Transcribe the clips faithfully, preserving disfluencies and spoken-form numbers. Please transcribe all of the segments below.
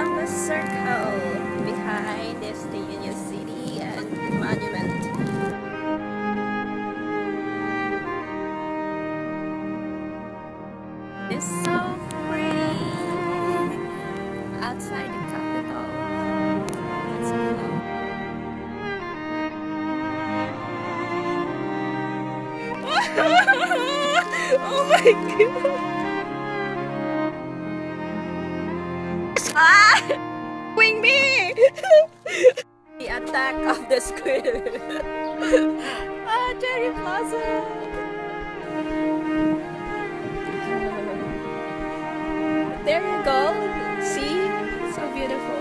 half a circle. Behind is the Union City and the monument. It's so pretty outside the capital. It's so cool. Oh my god! Ah! Wing me! The attack of the squid. Ah, Cherry Blossom! There you go. See? So beautiful.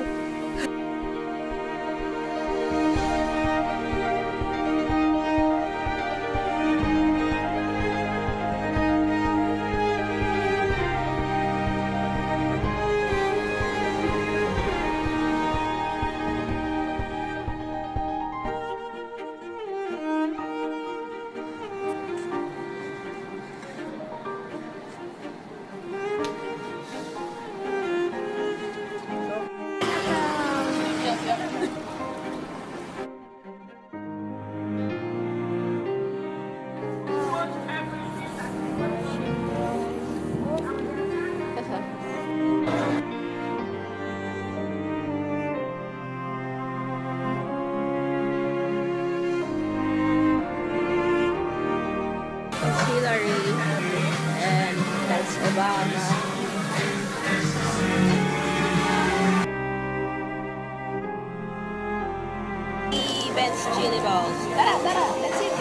Hillary and that's Obama. Ben's chili balls. Tara, tara, let's eat.